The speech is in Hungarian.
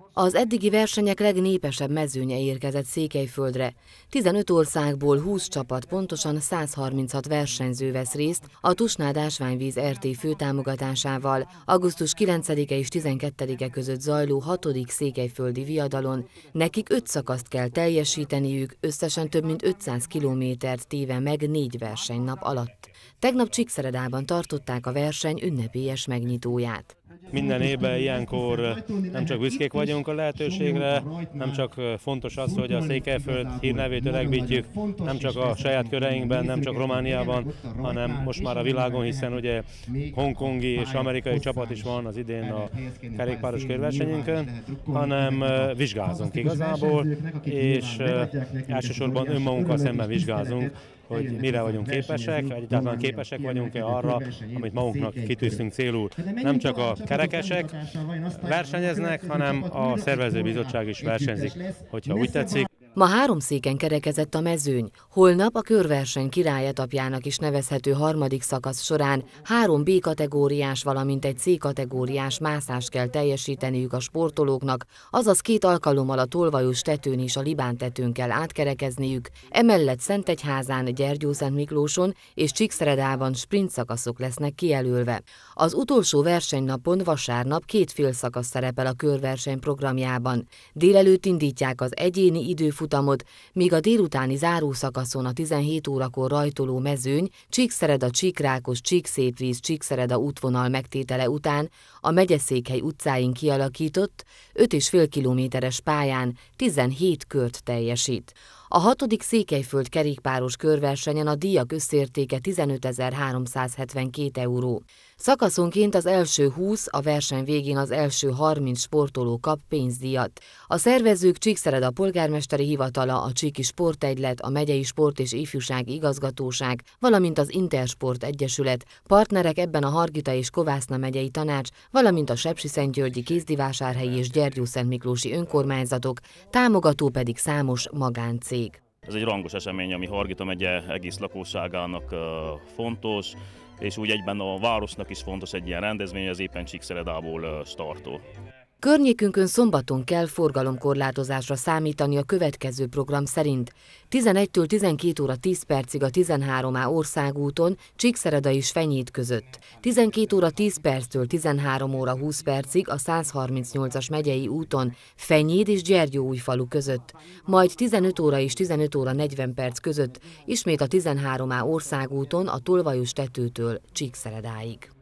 Az eddigi versenyek legnépesebb mezőnye érkezett Székelyföldre. 15 országból 20 csapat, pontosan 136 versenyző vesz részt a Tusnád Ásványvíz RT főtámogatásával augusztus 9-e és 12-e között zajló 6. székelyföldi viadalon. Nekik 5 szakaszt kell teljesíteniük, összesen több mint 500 kilométert téve meg 4 versenynap alatt. Tegnap Csíkszeredában tartották a verseny ünnepélyes megnyitóját. Minden évben ilyenkor nem csak büszkék vagyunk a lehetőségre, nem csak fontos az, hogy a Székelyföld hírnevét öregbítjük, nem csak a saját köreinkben, nem csak Romániában, hanem most már a világon, hiszen ugye hongkongi és amerikai csapat is van az idén a kerékpáros körversenyünkön, hanem vizsgázunk igazából, és elsősorban önmagunkkal szemben vizsgázunk, hogy mire vagyunk képesek, egyáltalán képesek vagyunk-e arra, amit magunknak kitűztünk célul. Nem csak a kerekesek versenyeznek, hanem a szervezőbizottság is versenyzik, hogyha úgy tetszik. Ma 3 széken kerekezett a mezőny. Holnap a körverseny királyetapjának is nevezhető 3. szakasz során 3 B kategóriás, valamint egy C kategóriás mászást kell teljesíteniük a sportolóknak, azaz 2 alkalommal a tolvajos tetőn és a libántetőn kell átkerekezniük, emellett Szentegyházán, Gyergyószentmiklóson és Csíkszeredában sprint szakaszok lesznek kijelölve. Az utolsó versenynapon vasárnap 2 félszakasz szerepel a körverseny programjában. Délelőtt indítják az egyéni időfutamot, míg a délutáni zárószakaszon a 17 órakor rajtoló mezőny Csíkszereda, Csíkrákos, Csíkszépvíz, Csíkszereda útvonal megtétele után a Megyeszékhely utcáin kialakított 5,5 kilométeres pályán 17 kört teljesít. A 6. Székelyföld kerékpáros körversenyen a díjak összértéke 15.372 euró. Szakaszonként az első 20, a verseny végén az első 30 sportoló kap pénzdíjat. A szervezők Csíkszereda polgármesteri hivatala, a Csíki Sportegylet, a Megyei Sport és Ifjúsági Igazgatóság, valamint az Intersport Egyesület, partnerek ebben a Hargita és Kovászna megyei tanács, valamint a Sepsiszentgyörgyi, Kézdivásárhelyi és Gyergyószentmiklósi önkormányzatok, támogató pedig számos magáncég. Ez egy rangos esemény, ami Hargita megye egész lakosságának fontos, és úgy egyben a városnak is fontos egy ilyen rendezvény, ez éppen Csíkszeredából startol. Környékünkön szombaton kell forgalomkorlátozásra számítani a következő program szerint. 11-től 12 óra 10 percig a 13A országúton Csíkszereda és Fenyét között. 12 óra 10 perctől 13 óra 20 percig a 138-as megyei úton Fenyéd és Gyergyóújfalu között. Majd 15 óra és 15 óra 40 perc között ismét a 13A országúton a Tolvajos tetőtől Csíkszeredáig.